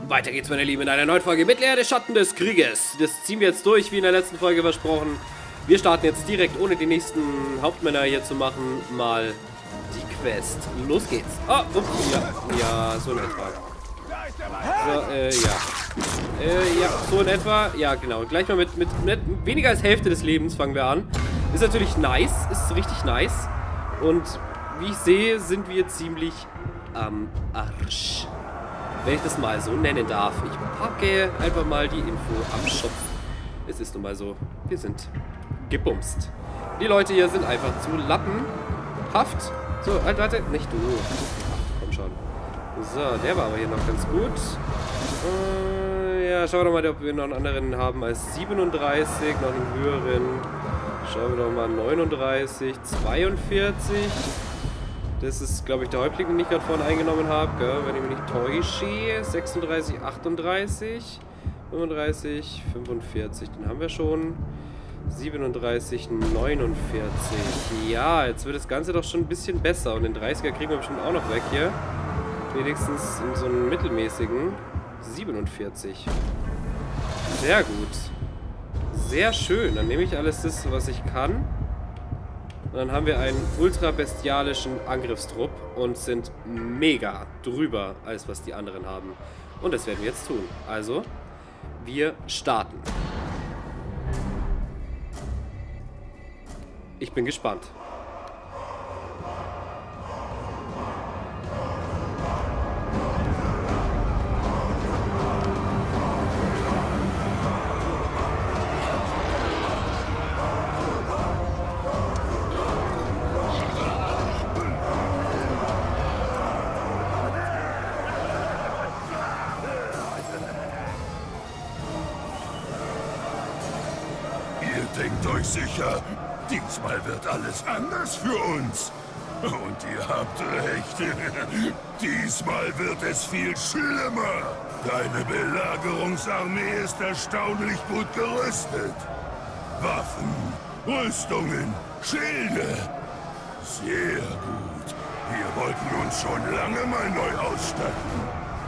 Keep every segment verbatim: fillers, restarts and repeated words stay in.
Weiter geht's, meine Lieben, in einer neuen Folge Mittelerde Schatten des Krieges. Das ziehen wir jetzt durch, wie in der letzten Folge versprochen. Wir starten jetzt direkt, ohne die nächsten Hauptmänner hier zu machen, mal die Quest. Los geht's. Oh, ups, ja, ja, so in etwa. So, äh, ja. Äh, ja, so in etwa. Ja, genau. Gleich mal mit, mit, mit weniger als Hälfte des Lebens fangen wir an. Ist natürlich nice, ist richtig nice. Und wie ich sehe, sind wir ziemlich am Arsch. Wenn ich das mal so nennen darf. Ich packe einfach mal die Info am Schopf. Es ist nun mal so. Wir sind gebumst. Die Leute hier sind einfach zu lappenhaft. So, halt, warte. Nicht du. Ach, komm schon. So, der war aber hier noch ganz gut. Äh, ja, schauen wir doch mal, ob wir noch einen anderen haben als siebenunddreißig. Noch einen höheren. Schauen wir doch mal. neununddreißig, zweiundvierzig. Das ist, glaube ich, der Häuptling, den ich gerade vorhin eingenommen habe, gell? Wenn ich mich nicht täusche. sechsunddreißig, achtunddreißig, fünfunddreißig, fünfundvierzig, den haben wir schon. siebenunddreißig, neunundvierzig. Ja, jetzt wird das Ganze doch schon ein bisschen besser. Und den dreißiger kriegen wir bestimmt auch noch weg hier. Wenigstens in so einem mittelmäßigen. siebenundvierzig. Sehr gut. Sehr schön. Dann nehme ich alles das, was ich kann. Und dann haben wir einen ultra bestialischen Angriffstrupp und sind mega drüber, als was die anderen haben. Und das werden wir jetzt tun. Also, wir starten. Ich bin gespannt. Denkt euch sicher, diesmal wird alles anders für uns. Und ihr habt recht. Diesmal wird es viel schlimmer. Deine Belagerungsarmee ist erstaunlich gut gerüstet. Waffen, Rüstungen, Schilde. Sehr gut. Wir wollten uns schon lange mal neu ausstatten.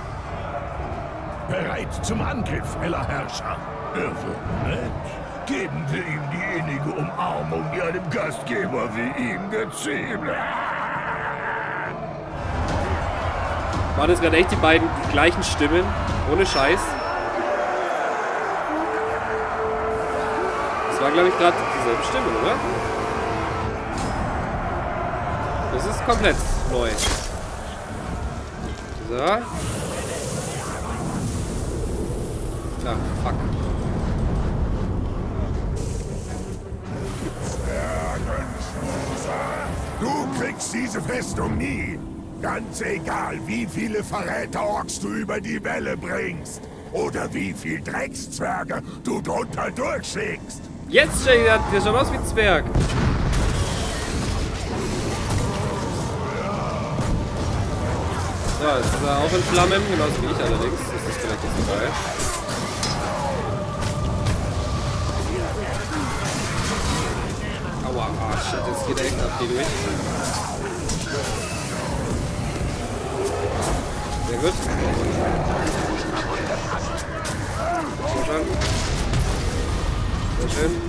Bereit zum Angriff, heller Herrscher. Irre, Mensch. Geben wir ihm die innige Umarmung, die einem Gastgeber wie ihm geziemt. Waren das gerade echt die beiden gleichen Stimmen? Ohne Scheiß. Das war, glaube ich, gerade dieselbe Stimme, oder? Das ist komplett neu. So. Ach, fuck. Du kriegst diese Festung nie. Ganz egal, wie viele Verräter-Orks du über die Welle bringst. Oder wie viel Dreckszwerge du drunter durchschickst. Jetzt, Jay, der, der schaut aus wie ein Zwerg. So, jetzt ist er auch in Flammen, genauso wie ich allerdings. Das ist vielleicht nicht so geil. Aua, ah, shit, jetzt geht er echt ab hier durch. Sehr gut. Sehr schön. Sehr schön.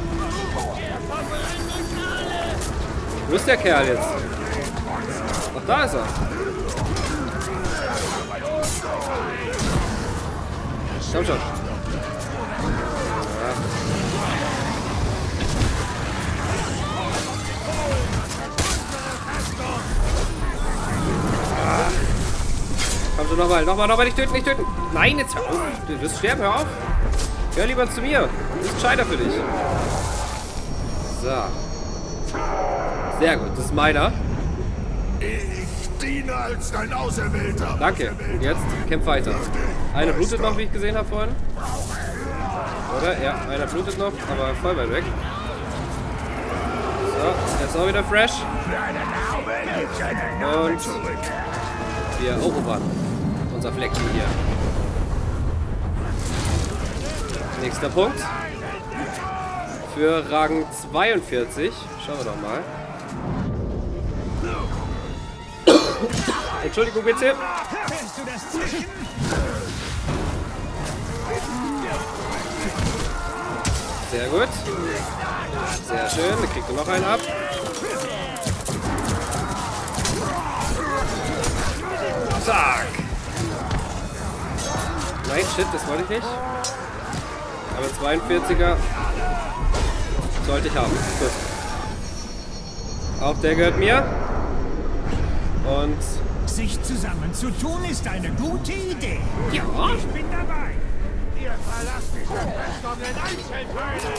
Wo ist der Kerl jetzt? Ach, da ist er. Komm schon. Ja. Komm schon, nochmal, nochmal, nochmal, nicht töten, nicht töten. Nein, jetzt hör auf. Du wirst sterben, hör auf. Hör lieber zu mir. Das ist gescheiter für dich. So. Sehr gut, das ist meiner. Ich diene als dein Auserwählter. Danke. Und jetzt kämpf weiter. Einer blutet noch, wie ich gesehen habe vorhin. Oder? Ja, einer blutet noch, aber voll weit weg. So, jetzt auch wieder fresh. Und wir erobern unser Fleckchen hier. Nächster Punkt. Für Rang zweiundvierzig. Schauen wir doch mal. Entschuldigung bitte. Sehr gut. Sehr schön. Da kriegt er noch einen ab. Zack. Nein, shit, das wollte ich nicht. Aber zweiundvierziger sollte ich haben. Gut. Auch der gehört mir. Und... Sich zusammenzutun ist eine gute Idee. Ja. Ich bin dabei. Ihr verlasst mich und in Einzelteile.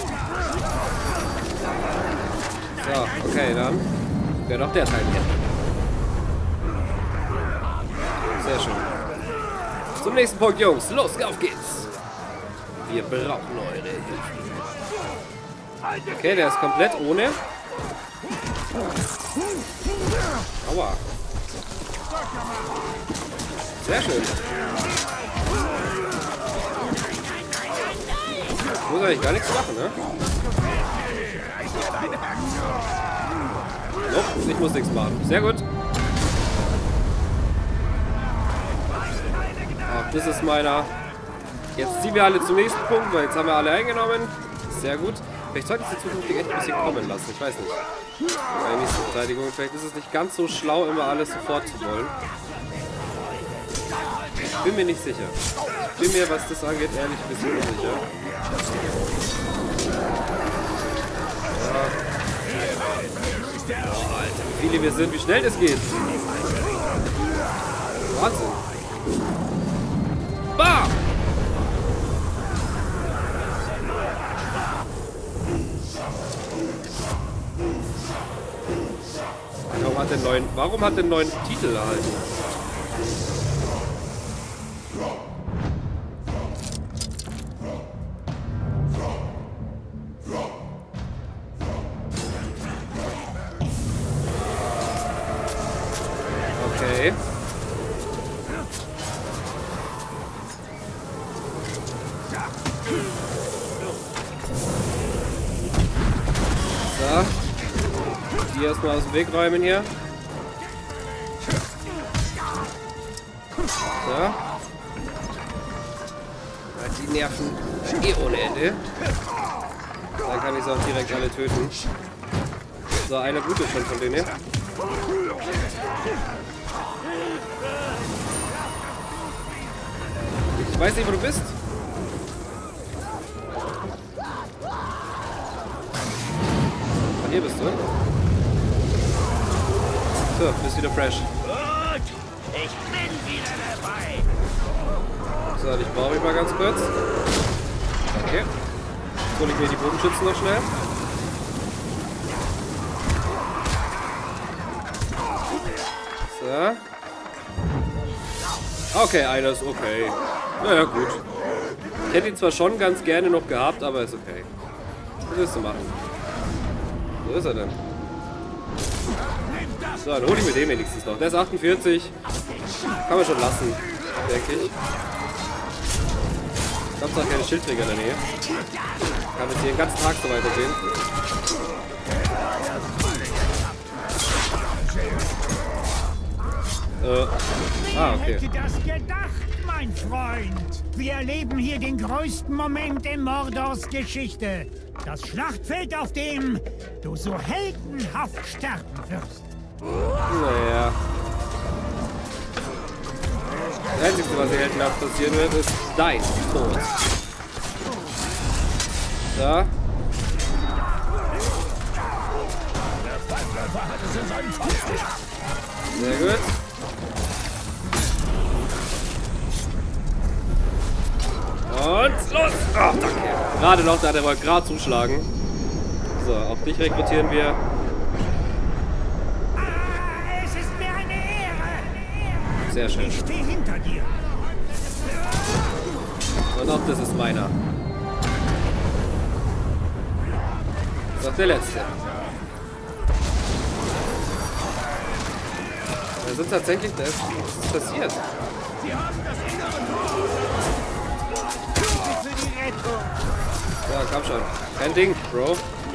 So, okay, dann wäre doch der Teil hier. Sehr schön. Zum nächsten Punkt, Jungs. Los, auf geht's. Wir brauchen eure Hilfe. Okay, der ist komplett ohne. Aua. Sehr schön. Ich muss eigentlich gar nichts machen, ne? Nope, ich muss nichts machen. Sehr gut. Ach, das ist meiner. Jetzt ziehen wir alle zum nächsten Punkt, weil jetzt haben wir alle eingenommen. Sehr gut. Vielleicht sollte ich sie zukünftig echt ein bisschen kommen lassen. Ich weiß nicht. Bei der nächsten Verteidigung. Vielleicht ist es nicht ganz so schlau, immer alles sofort zu wollen. Ich bin mir nicht sicher. Ich bin mir, was das angeht, ehrlich ein bisschen unsicher. Ja. Oh, Alter, wie viele wir sind, wie schnell das geht. Wahnsinn. Bam! Warum hat der neuen, warum hat der neuen Titel erhalten? Okay. So. Die erstmal aus dem Weg räumen hier. So. Die nerven eh ohne Ende. Dann kann ich sie auch direkt alle töten. So, eine gute schon von denen. Ich weiß nicht, wo du bist. Ah, hier bist du. So, bist wieder fresh. Gut, ich bin wieder dabei. So, ich brauche ich mal ganz kurz. Okay. Jetzt hole ich mir die Bogenschützen noch schnell. So. Okay, einer ist okay. Naja, gut. Ich hätte ihn zwar schon ganz gerne noch gehabt, aber ist okay. Was willst du machen? Wo ist er denn? So, dann hole ich mir den wenigstens noch. Der ist achtundvierzig. Kann man schon lassen, denke ich. Ich habe zwar keine Schildträger in der Nähe. Kann jetzt hier den ganzen Tag so weitergehen. Äh. Ah, okay. Hätte das gedacht, mein Freund? Wir erleben hier den größten Moment in Mordors Geschichte. Das Schlachtfeld, auf dem du so heldenhaft sterben wirst. Naja. Das Einzige, was hier heldenhaft passieren wird, ist dein Tod. So. Sehr gut. Und los! Oh, danke. Gerade noch, da hat er mal gerade zuschlagen. So, auch dich rekrutieren wir. Ah, es ist mir eine Ehre. Sehr schön. Ich stehe hinter dir. Und auch das ist meiner. Das ist auch der letzte. Wir sind tatsächlich, da ist, was ist passiert? Ja, komm schon. Kein Ding, Bro.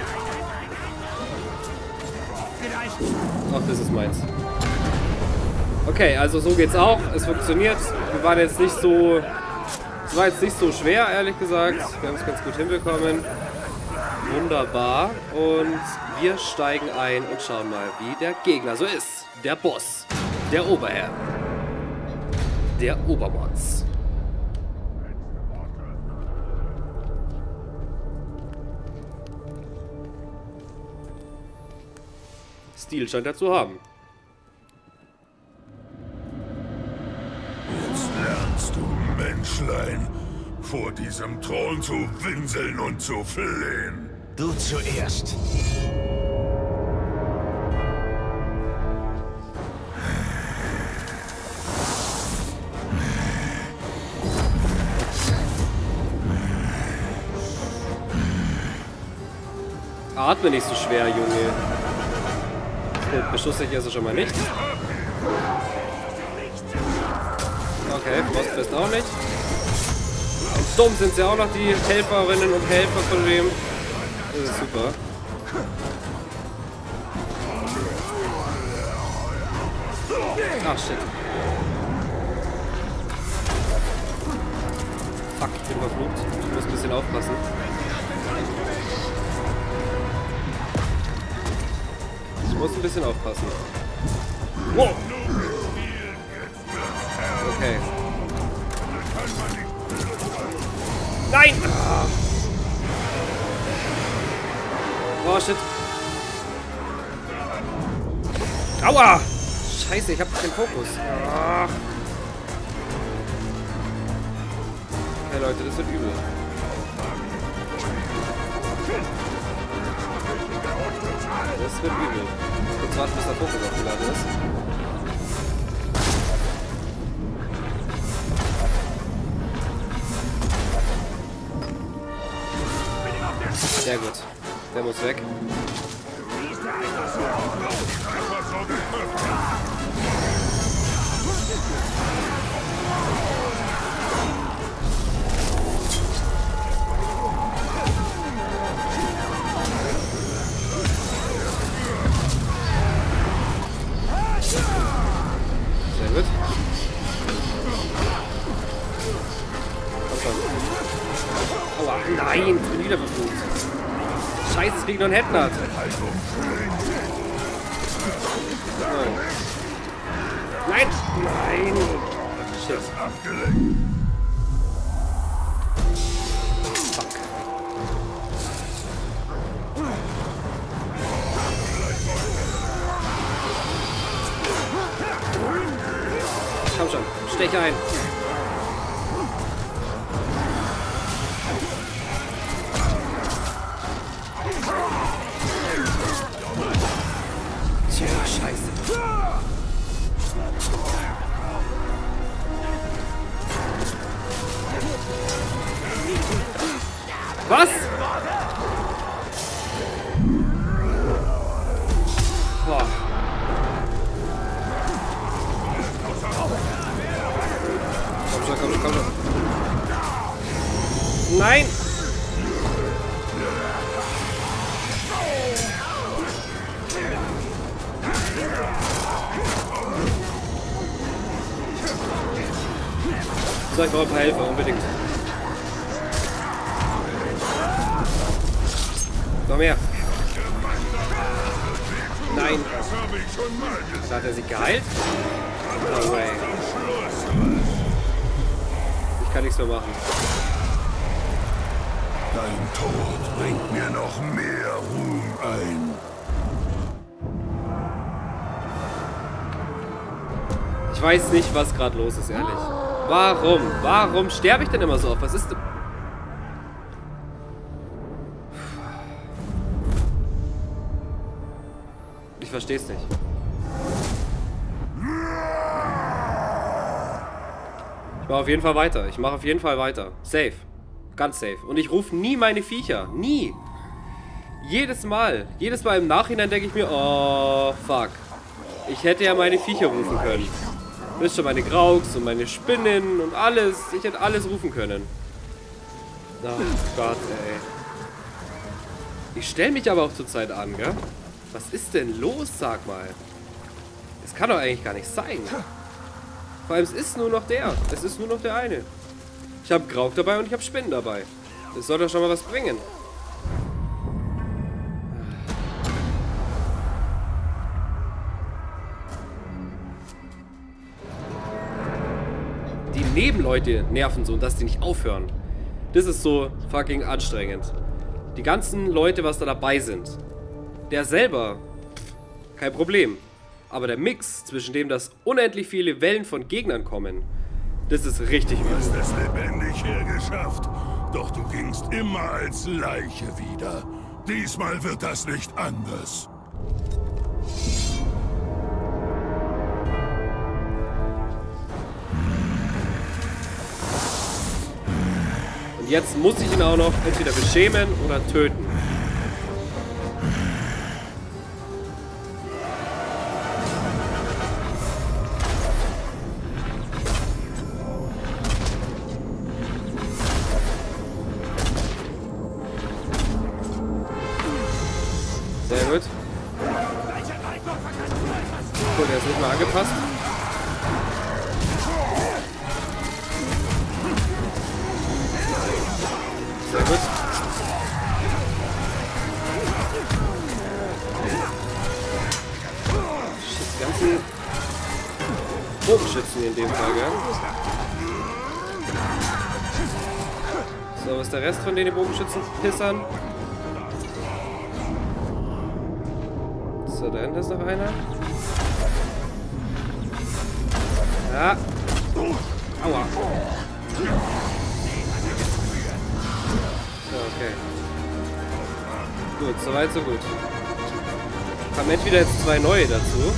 Ach, das ist meins. Okay, also so geht's auch. Es funktioniert. Wir waren jetzt nicht so... Es war jetzt nicht so schwer, ehrlich gesagt. Wir haben es ganz gut hinbekommen. Wunderbar. Und wir steigen ein und schauen mal, wie der Gegner so ist. Der Boss. Der Oberherr. Der Obermods. Stil scheint er zu haben. Jetzt lernst du, Menschlein, vor diesem Thron zu winseln und zu flehen. Du zuerst. Atme nicht so schwer, Junge. Beschusssicher ist er schon mal nicht. Okay, Frostfest auch nicht. Und dumm sind sie auch noch, die Helferinnen und Helfer von dem. Das ist super. Ach, shit. Fuck, ich bin verflucht. Ich muss ein bisschen aufpassen. Ich muss ein bisschen aufpassen. Wow. Okay. Nein! Oh, shit. Aua! Scheiße, ich hab den Fokus. Ach. Okay, Leute, das wird übel. Das wird übel. Kurz warten, bis der Fokus aufgeladen ist. Sehr gut. Der muss weg. Sehr gut. Komm schon. Aua, nein, ich bin wieder verflucht. Scheiße, es kriegt noch ein Headnut. Oh. Nein! Nein! Shit. Fuck. Komm schon, stech ein. Tja, scheiße. Was? Boah. Komm schon, komm schon, komm schon. Nein! So, ich brauche ein paar Helfer, unbedingt. Noch mehr. Nein. Hat er sie geheilt? No way. Ich kann nichts mehr machen. Dein Tod bringt mir noch mehr Ruhm ein. Ich weiß nicht, was gerade los ist, ehrlich. Warum? Warum sterbe ich denn immer so oft? Was ist denn... Ich verstehe es nicht. Ich mache auf jeden Fall weiter. Ich mache auf jeden Fall weiter. Safe. Ganz safe. Und ich rufe nie meine Viecher. Nie. Jedes Mal. Jedes Mal im Nachhinein denke ich mir, oh, fuck. Ich hätte ja meine Viecher rufen können. Wisst schon, meine Grauks und meine Spinnen und alles. Ich hätte alles rufen können. Oh Gott, ey. Ich stelle mich aber auch zur Zeit an, gell? Was ist denn los, sag mal? Das kann doch eigentlich gar nicht sein. Vor allem, es ist nur noch der. Es ist nur noch der eine. Ich habe Grauk dabei und ich habe Spinnen dabei. Das soll doch schon mal was bringen. Nebenleute nerven so und dass die nicht aufhören. Das ist so fucking anstrengend. Die ganzen Leute, was da dabei sind. Der selber, kein Problem. Aber der Mix zwischen dem, dass unendlich viele Wellen von Gegnern kommen, das ist richtig übel. Du hast es lebendig hergeschafft. Doch du gingst immer als Leiche wieder. Diesmal wird das nicht anders. Und jetzt muss ich ihn auch noch entweder beschämen oder töten. Sehr gut. Gut, der ist nicht mal angepasst. Sehr gut. Die ganzen Bogenschützen hier in dem Fall, gell? So, was ist der Rest von den Bogenschützen-Pissern? So, da hinten ist noch einer. Ja. Aua. So, okay. Gut, soweit, so gut. Haben entweder jetzt zwei neue dazu.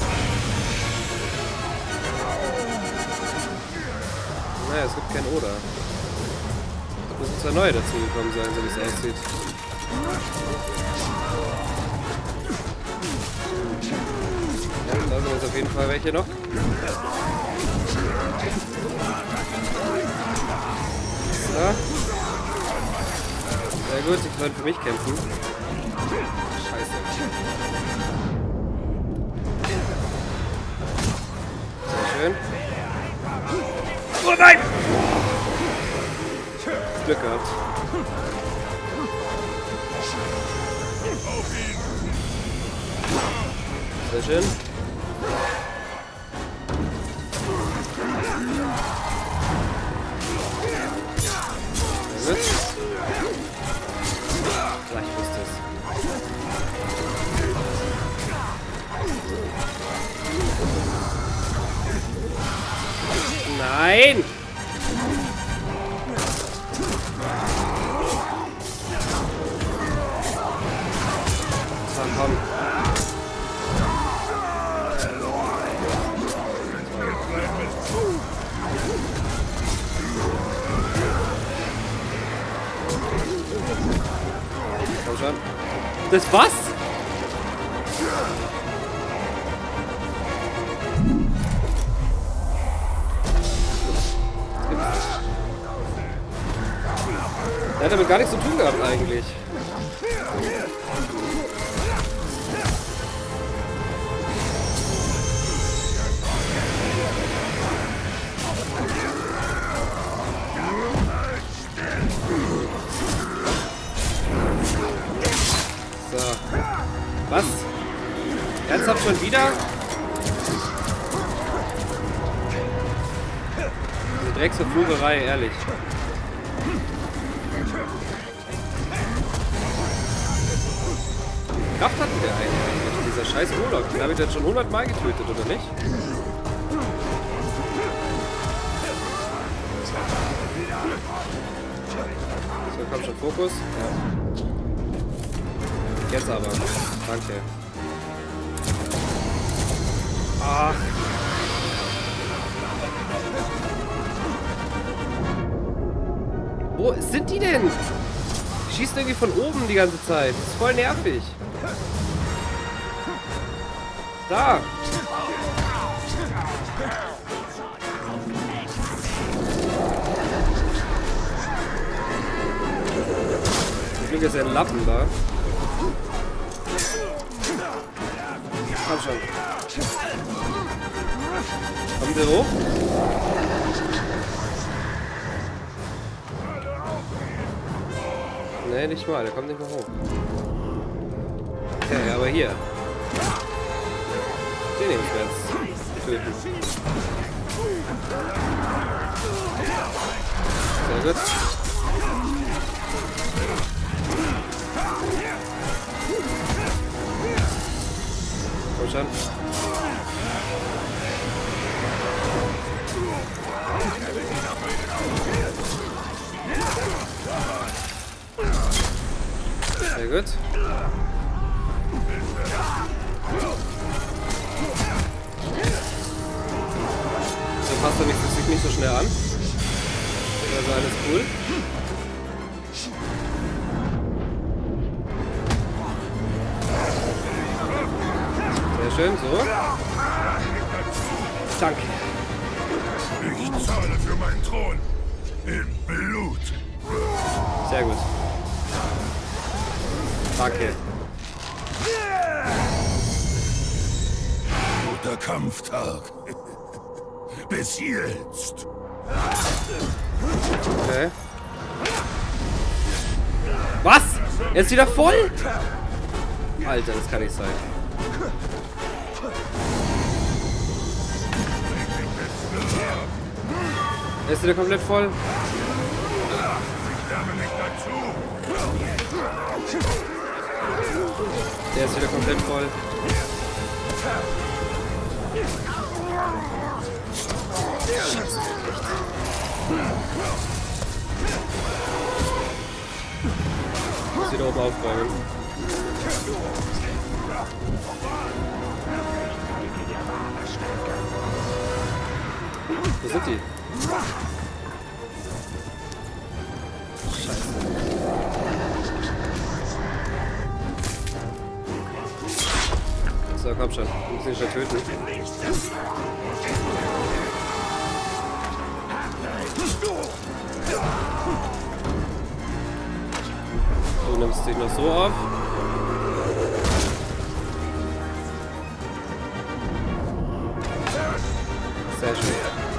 Naja, es gibt kein Oder. Es müssen zwei neue dazu gekommen sein, so wie es aussieht. Ja, da sind jetzt auf jeden Fall welche noch. So. Sehr gut, die können für mich kämpfen. Scheiße. Sehr schön. Oh nein! Glück gehabt. Sehr schön. Sehr gut. Gleich wusste es. Nein! So, komm. Komm schon. Das was? Der hat damit gar nichts zu tun gehabt eigentlich. So. Was? Ernsthaft schon wieder? Diese Drecksverflugerei, ehrlich. Kraft hatten wir eigentlich, dieser scheiß Urlaub. Den habe ich jetzt schon hundert Mal getötet, oder nicht? So, komm schon, Fokus. Ja. Jetzt aber. Danke. Ach. Wo sind die denn? Die schießen irgendwie von oben die ganze Zeit. Das ist voll nervig. Da. Zum Glück ist ja ein Lappen da. Komm schon. Kommen Sie hoch? Nee, nicht mal. Der kommt nicht mehr hoch. Okay, aber hier. Den nehme ich mir jetzt töten. gut. Komm schon. Sehr gut. So passt er nicht, das liegt nicht so schnell an. Also alles cool. Sehr schön, so. Danke. Ich zahle für meinen Thron. In Blut. Sehr gut. Danke. Guter Kampftag. Bis jetzt. Okay. Was? Er ist wieder voll? Alter, das kann nicht sein. Er ist wieder komplett voll. Der ist wieder komplett voll. Scheiße. Muss wieder oben aufräumen. Wo sind die? Scheiße. So, komm schon. Wir müssen ihn schon töten. Du nimmst dich noch so auf. Sehr schön.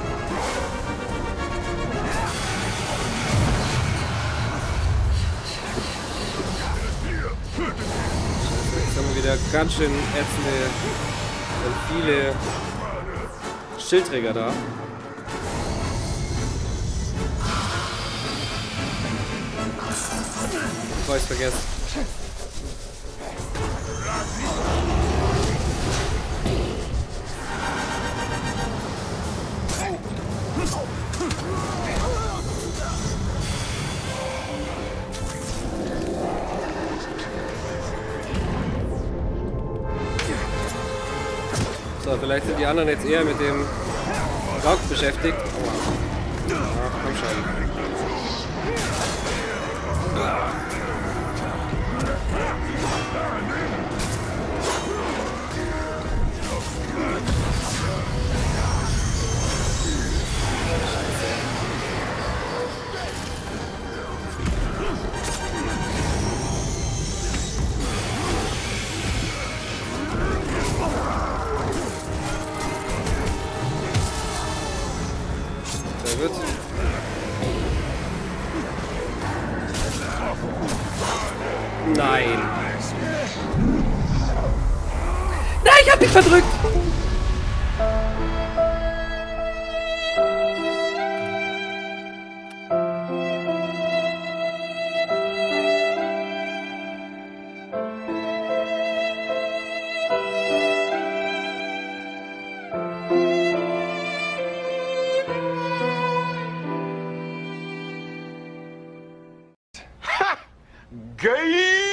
Jetzt haben wir wieder ganz schön ätzende und viele Schildträger da. Bevor ich's vergesse. So, vielleicht sind die anderen jetzt eher mit dem Rock beschäftigt. Ja, komm schon. Sehr gut. Nein. Nein, ich hab dich verdrückt. Gay!